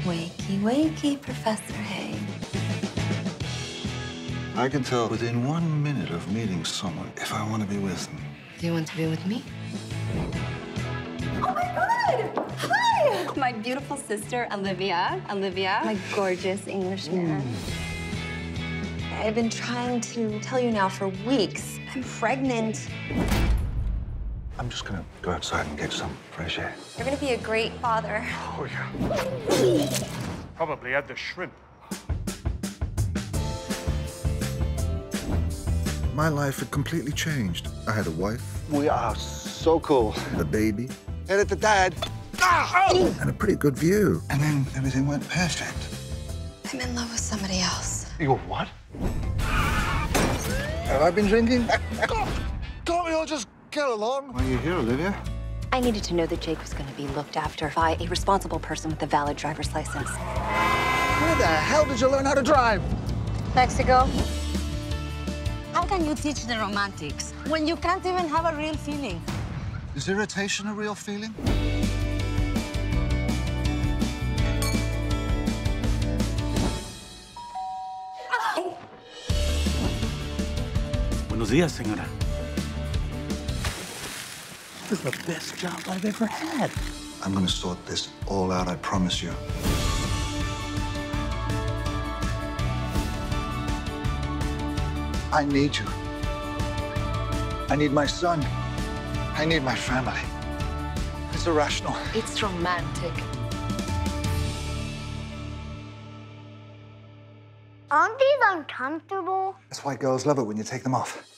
Wakey, wakey, Professor Hay. I can tell within 1 minute of meeting someone if I want to be with them. Do you want to be with me? Oh my God! Hi! My beautiful sister, Olivia. Olivia, my gorgeous English man. I've been trying to tell you now for weeks. I'm pregnant. I'm just gonna go outside and get some fresh air. You're gonna be a great father. Oh, yeah. Probably had the shrimp. My life had completely changed. I had a wife. We are so cool. And a baby. Head it to Dad. And a pretty good view. And then everything went perfect. I'm in love with somebody else. You what? Have I been drinking? Can't we all just get along? Why are you here, Olivia? I needed to know that Jake was going to be looked after by a responsible person with a valid driver's license. Where the hell did you learn how to drive? Mexico. How can you teach the romantics when you can't even have a real feeling? Is irritation a real feeling? Buenos días, señora. This is the best job I've ever had. I'm gonna sort this all out, I promise you. I need you. I need my son. I need my family. It's irrational. It's romantic. Aren't these uncomfortable? That's why girls love it when you take them off.